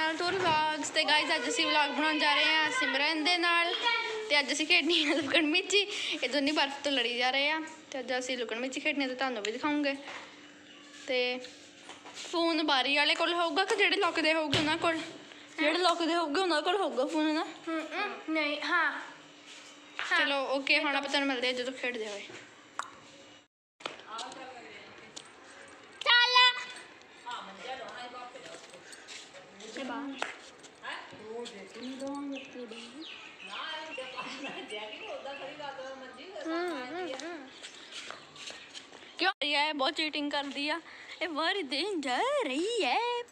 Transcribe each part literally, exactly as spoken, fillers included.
Channel tour vlogs. ते guys अज असीं व्लॉग बनाउण जा रहे हैं सिमरन दे नाल। ते अज असीं खेडनी है लुकण मिची। ये दोनों बर्फ तो लड़ी जा रहे हैं। ते अज असीं लुकण मिची खेडनी ते तुहानूं भी दिखाऊंगे। ते फोन बारी वाले कोल होऊगा कि जेह्ड़े लुकदे होऊगे उन्हां कोल? जेह्ड़े लुकदे होऊगे उन्हां कोल होऊगा फोन ना? नहीं हाँ चलो ओके, हुण आपां तुहानूं मिलदे जदों खेडदे होए। क्यों है बहुत चीटिंग कर दिया ये बारी दिन जा रही है।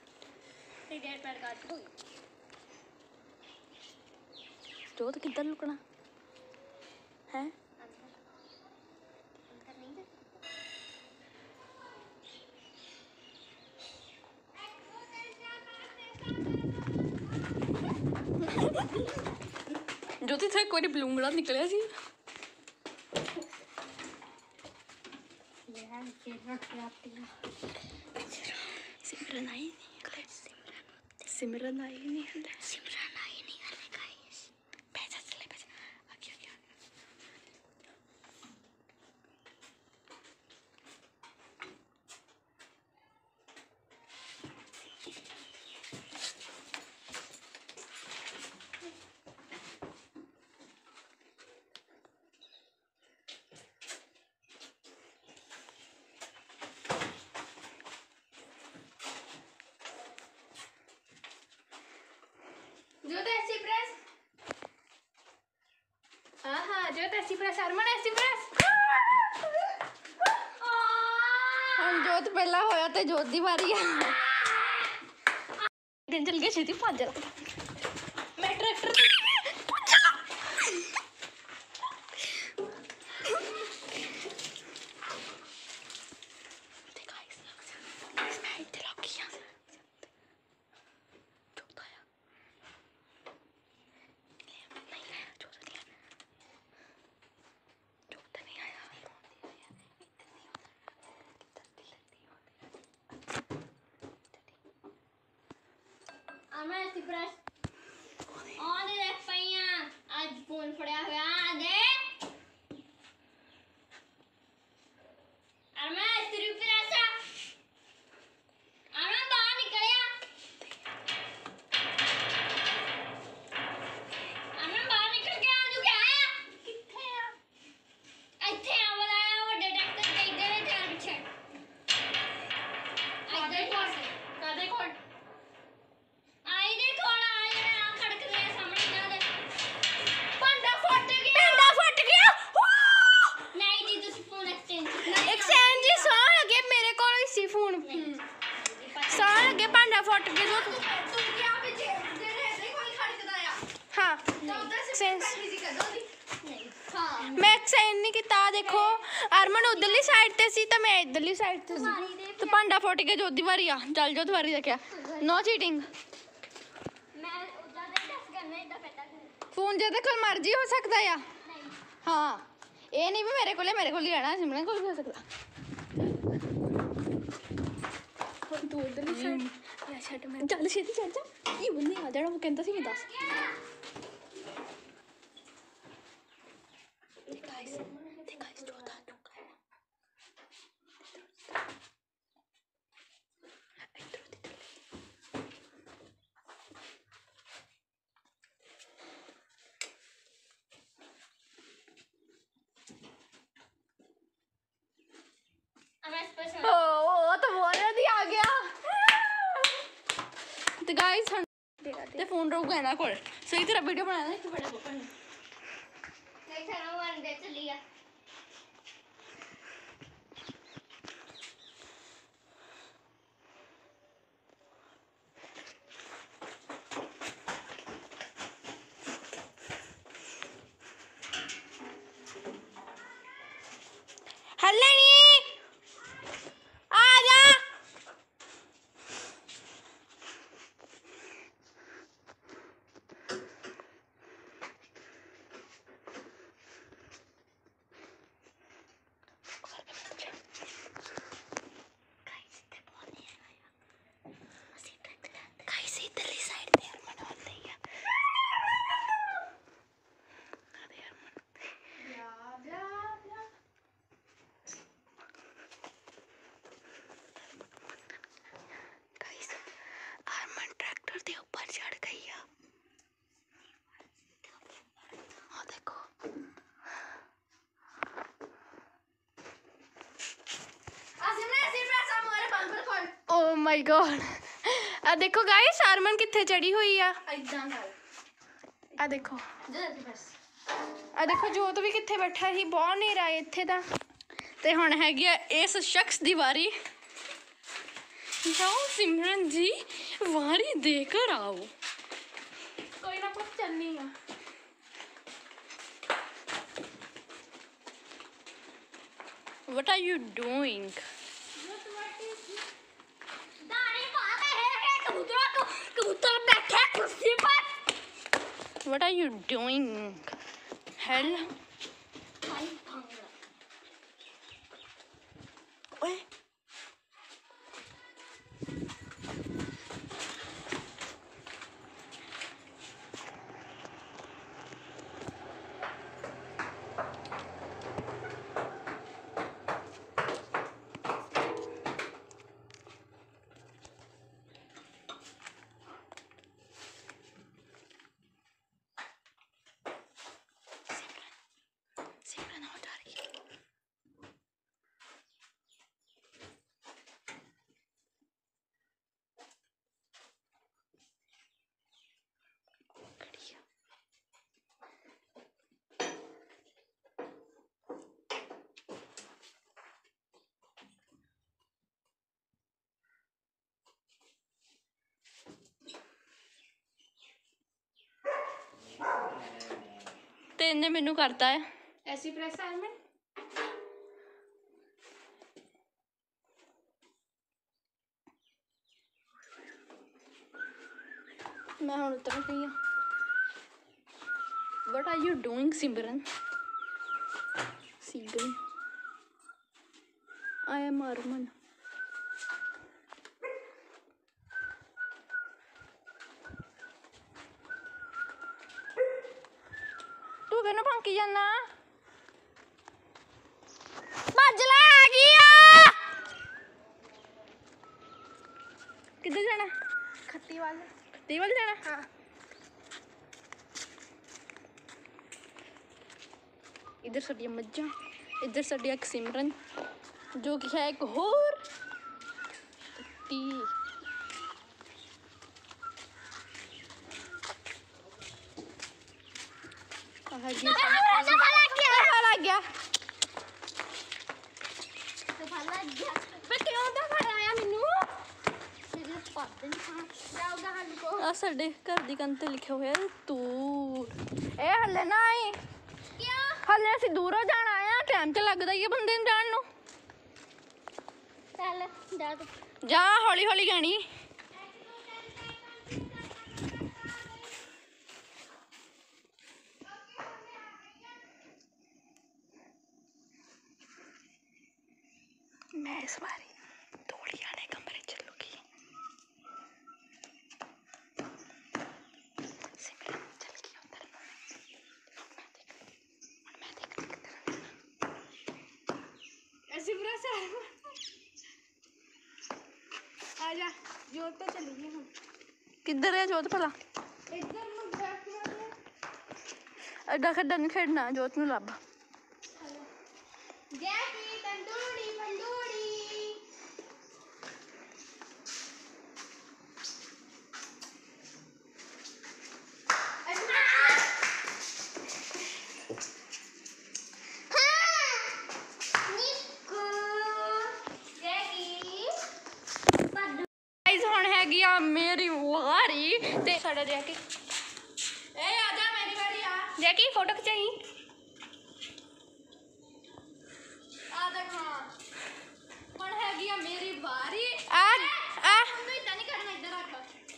जोत किधर लुकना है? ज्योति थे कोई बलूंगड़ा निकलिया सी। सिमरन आई नहीं, सिमरन आई नहीं, सिमरन आई नहीं हले गाइस। पैसा चले पैसा आगे आगे जो तो ऐसी प्रेस हाँ हाँ जो तो ऐसी प्रेस हरमन ऐसी प्रेस हम जोत पहला होया ते जोत दी बारी आ। दिन चल गया छेती भज जा मैं ट्रैक्टर मैं ऐसी प्रेस ऑन देख पाइया आज फोन फड़या हुआ दे और मैं ऐसी प्रेस और मैं बाहर निकलिया और मैं बाहर निकल के आजू क्या आया किथे आ ਇੱਥੇ ਆ ਬੁਲਾਇਆ ਉਹ ਡਿਟੈਕਟਰ ਦੇ ਇੱਧਰ ਚਾਰ ਪਿੱਛੇ ਇੱਧਰ ਕੋਲ ਕਾਦੇ ਕੋਲ आई देखो ना आई ना खड़क रहे सामने ना दे पंडा फट गया पंडा फट गया नहीं जी तुसी फोन एक्सचेंज एक्सचेंज ही सौ लगे मेरे को इसी फोन सौ लगे पंडा फट गया जो तुम क्या भी जे तेरे ऐसे कोई खड़कदा या हाँ तो उधर से सेंस बिजी कर दो दी नहीं हां मैं एक्सचेंज नहीं किया देखो अरमन उधरली साइड ते सी तो मैं इधरली साइड ते सी तो पंडा फट गया जो दीवारी आ चल जो दीवारी देखया नो चीटिंग फोन जदे कोल मर्जी हो सकता है हाँ ये नहीं भी मेरे को मेरे को रहना सिमरन को भी हो सकता तू उधर चल छेती चल जा ये बंदे आ जाना वो कहता सी मैं दस गाइस ते फोन रहूगा ना कोल सही तरह वीडियो बनाना है बड़ा बड़ा नहीं थाना वन दे चली गया हल्ले नहीं आ जा माय गॉड आ देखो गाइस हरमन कित्थे चढ़ी हुई आ इदां कर आ देखो जल्दी बस आ देखो जोत भी कित्थे बैठा ही बहुत नेरा है इत्थे दा ते हुण हैगी आ इस शख्स दी वारी जाओ सिमरन जी वारी देकर आओ कोई ना कुछ चलनी है What are you doing? दाने मार है कबूतर को कबूतर बैठे कुर्सी पर What are you doing? Hell. भाई भांगड़ा ओए सिमरन हो जा रही है खड़ी है ਤੇ ਇਹਨੇ ਮੈਨੂੰ ਕਰਤਾ ਹੈ ऐसी प्रेस है में मैं हुण उतर गई हां What are you doing Simran Sehgal I am Arman तू कहना भौंकी जाना भजला आ गया किधर जाना खत्ती वाले खत्ती वाले जाना हाँ इधर साडियां मज्जां इधर साडी एक सिमरन जो कि है एक होर टी लग गया लग गया दफा लग गया मैं क्यों दफा आया मैनू तेरे पद नहीं खा जाओगा हल को आ साडे घर दी कंध ते लिखिया होया तूर ए हल्ले ना आई क्या हल्ले असीं दूरों जाना आया टाइम ते लगदा ही है बंदे नूं जाण नूं चल जा तू जा हौली हौली गाणी मैं इस बारी थोड़ी आने कमरे चलूंगी सिमरन चल गई उधर मैं देख मैं देख किधर ऐसी बुरा सा आ जा जोत तो चली गई हम किधर है जोत भला इधर नु बैठना अड्डा खड्डा नहीं खेडना जोत नु लब जैकी तंदूरी पंदूरी गाइस हुण हैगी आ मेरी वारी ते साडा जैकी ए आ जा मेरी वारी आ जैकी फोटो खिचाई आ देख हां हुण हैगी आ मेरी वारी आ आ मैं इतना नहीं करना इधर रख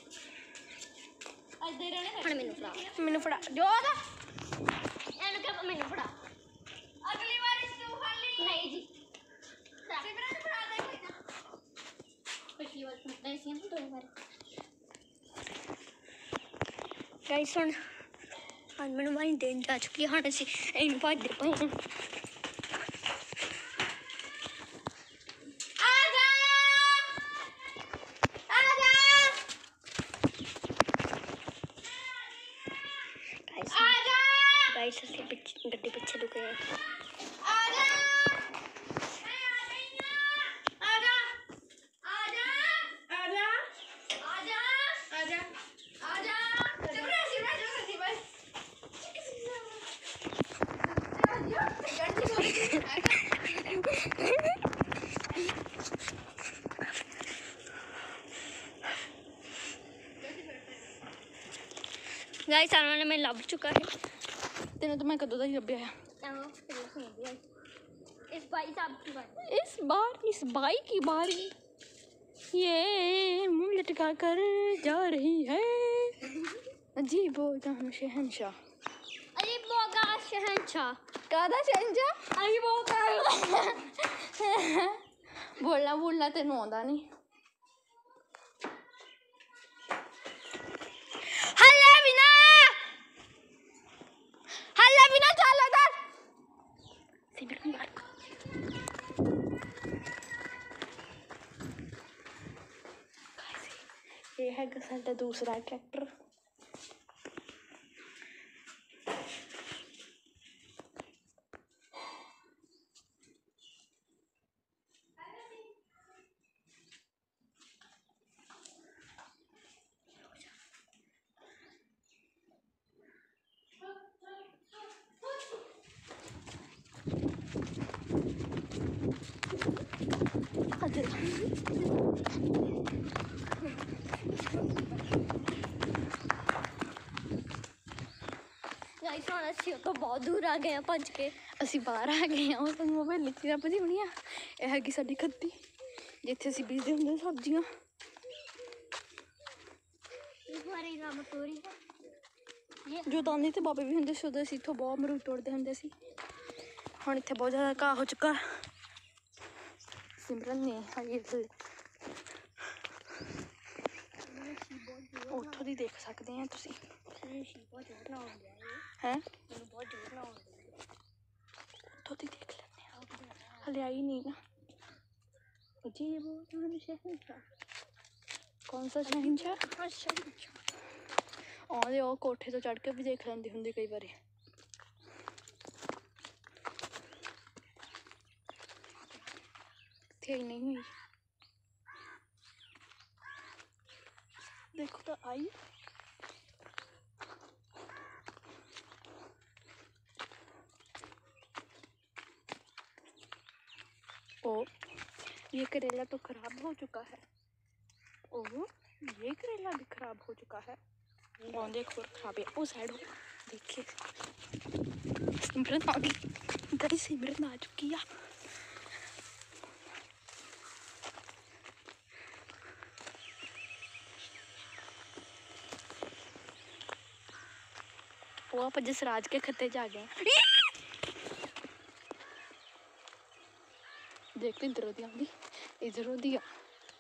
इधर रहने ਹੁਣ ਮੈਨੂੰ ਫੜਾ मेनू फड़ा जोत ਇਹਨੂੰ ਕਿ ਮੈਨੂੰ ਫੜਾ अगली बारी तू खाली ਨਹੀਂ ਜੀ सिमरन फड़ा दे कोई ना ਪਿਛਲੀ ਵਾਰ ਫੜਦਾ ਸੀ ਨਾ ਦੋ ਵਾਰ गाइस हुण हुण मैनू वारी देन जा चुकी है हुण असीं इहनूं भजदे पए हां आ जा आ जा गाइस आ जा गाइस असीं पिछ गड्डी पिछे लुके हैं आ जा मैं आ गई हां आ जा आ जा आ गाइस सारा ने मैं लभ चुका है। तेन तो मैं कदों का ही लभ्या है। इस भाई साहब की बात इस बार इस बाई की बारी ये मुंह लटका कर जा रही है। अजीबो जाम शहंशाह। अजीबो का शहंशाह। कादा शहंशाह? अजीबो का बोलना बोलना तेन आंदा नहीं। हल्ले बिना हल्ले बिना चल इधर। सिमरन बात ये है साडा दूसरा ट्रैक्टर। गाइस ਹੁਣ ਅਸੀਂ ਤੋਂ ਬਹੁਤ ਦੂਰ ਆ ਗਏ ਆ ਭੱਜ ਕੇ। ਅਸੀਂ ਬਾਹਰ ਆ ਗਏ ਆ। ਉਹ ਤੁਹਾਨੂੰ ਮੋਬਾਈਲ ਲਿਖੀ ਰੱਬ ਦੀ ਹੋਣੀ ਆ। ਇਹ ਹੈਗੀ ਸਾਡੀ ਖੱਤੀ ਜਿੱਥੇ ਅਸੀਂ ਬੀਜਦੇ ਹੁੰਦੇ ਸਬਜ਼ੀਆਂ। ਇਸ ਵਾਰੀ ਰੱਬ ਤੋਰੀ ਹੈ। ਜੋ ਦਾਨੀ ਤੇ ਬਾਬੇ ਵੀ ਹੁੰਦੇ ਸੀ ਉਦੋਂ ਅਸੀਂ ਇੱਥੋਂ ਬਹੁਤ ਅਮਰੂਦ ਤੋੜਦੇ ਹੁੰਦੇ ਸੀ। ਹੁਣ ਇੱਥੇ ਬਹੁਤ ਜ਼ਿਆਦਾ ਘਾਹ ਹੋ ਚੁੱਕਾ। ਸਿਮਰਨ ਨੇ ਹਾਈ ਉੱਥੋਂ ਦੀ ਦੇਖ ਸਕਦੇ ਆ ਤੁਸੀਂ। ਹੈ ਉੱਥੋਂ ਦੀ ਦੇਖ ਲੈਂਦੇ ਆ। ਹਲੇ ਆਈ ਨਹੀਂ ਨਾ। अजीब शहंशाह। कौन सा शहंशाह? आँदे वो कोठे तो चढ़ के भी देख लेंदी हुंदी कई बारी। थे ही नहीं हुई। देखो तो आई। ओ ये करेला तो खराब हो चुका है। ओह ये करेला भी खराब हो चुका है। और देखो खराब है वो साइड हो। देखिए सिमरन आ गई। गाइस सिमरन आ चुकी है। वो आप जसराज के खत्ते जा गए। देख इधर होती आंदी इधर होती आ।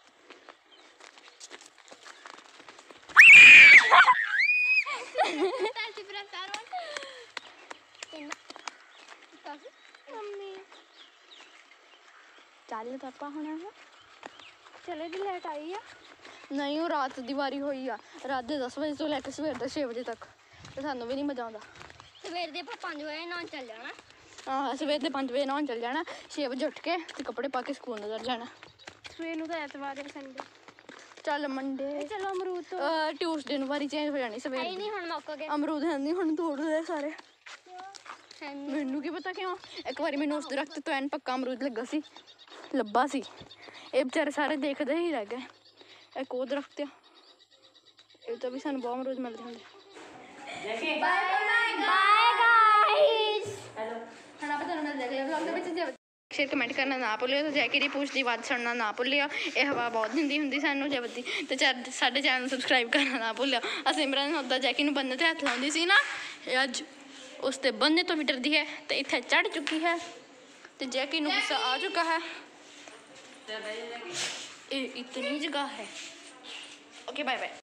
चल पापा होना है चले भी लेट आई है। नहीं वो रात की वारी हुई आ। रात के दस बजे तो लैके सवेर के छे बजे तक तो सानू भी नहीं मजा आता। सवेर के पाँच बजे नहान चल जाना। हाँ सवेर के पाँच बजे नहान चल जाना। छे बजे उठ के ते कपड़े पा के स्कूल उतर जाना। सवेर नूं तो ऐतवार है संडे। चल मंडे चलो अमरूद तो ट्यूसडे नूं वारी चेंज हो जानी सवेर है नहीं हुण मुक गए। अमरूद है नहीं हुण तोड़ दे सारे। मैनू की पता क्यों एक बार मैनू उस दरख्त तो एन पक्का अमरूद लगा सी लब्भा सी। ये बेचारे सारे देखते ही रह गए। एक वो दरख्त आ ये तो भी सानू बहुत अमरूद मिलते होंगे। Bye guys. हेलो हम आप तुहानू मिलदे अगले व्लॉग दे विच। शेयर कमेंट करना ना भुल्लिओ ते जैकी दी पूछ दी आवाज़ सुनना ना भुल्लिओ। ये हवा बहुत दिंदी हुंदी सानू जबदी ते साडे चैनल सबसक्राइब करना ना भुल्लिओ। आ सिमरन उदा जैकी नूं बन्ने ते हत्थ लाउंदी सी ना अज उसते बन्ने तो भी डरदी है ते इत्थे चढ़ चुकी है ते जैकी नूं गुस्सा आ चुका है। ये इतनी जगह है। Okay bye bye.